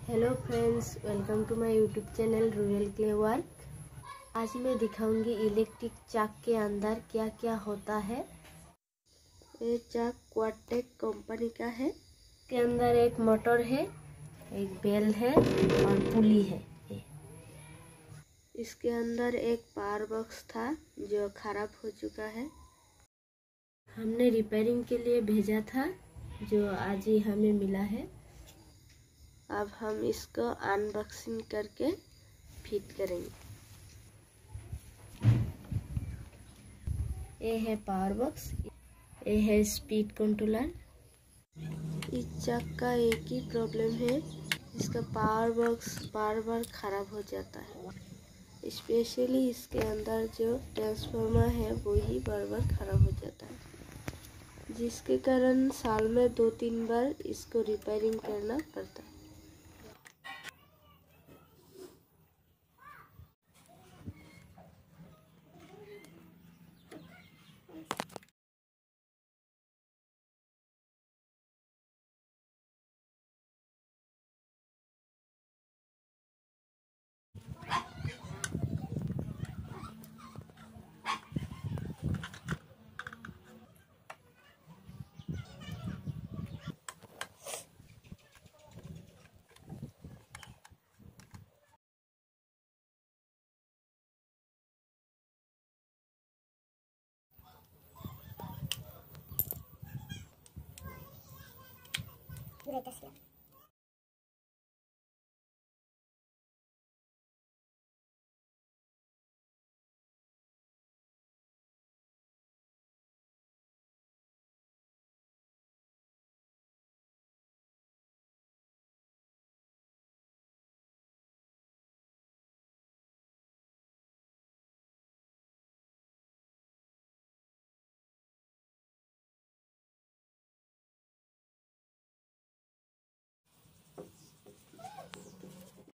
Hello friends, welcome to my YouTube channel rural clay work. आज मैं दिखाऊंगी electric चाक के अंदर क्या क्या होता है। ये चाक क्वाडटेक कंपनी का है। के अंदर एक मोटर है, एक बेल है और पुली है। इसके अंदर एक पावर बॉक्स था जो खराब हो चुका है। हमने रिपेयरिंग के लिए भेजा था जो आज ही हमें मिला है। अब हम इसको अनबॉक्सिंग करके फिट करेंगे। ये है पावर बॉक्स, ये है स्पीड कंट्रोलर। इस चाक का एक ही प्रॉब्लम है, इसका पावर बॉक्स बार बार खराब हो जाता है। स्पेशली इसके अंदर जो ट्रांसफार्मर है वो ही बार बार खराब हो जाता है, जिसके कारण साल में 2-3 बार इसको रिपेयरिंग करना पड़ता है। Gracias.